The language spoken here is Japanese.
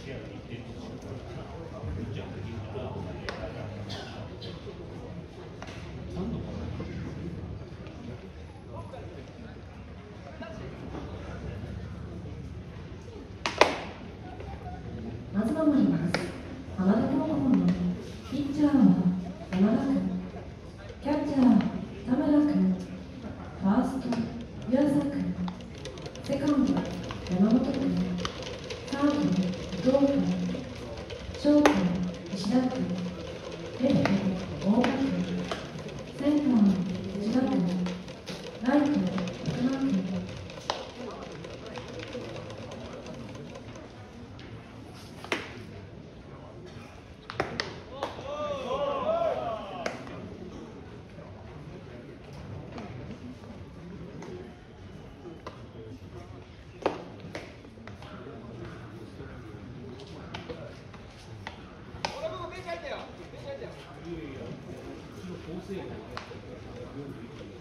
まず守ります。浜田高校のピッチャーは山田君、キャッチャー田村君、ファースト湯浅君、セカンド山本君、サード伊藤君、ショート石田君、レフト大賀君、センター内田君、ライト福間君。 いやいや、うちの構成員が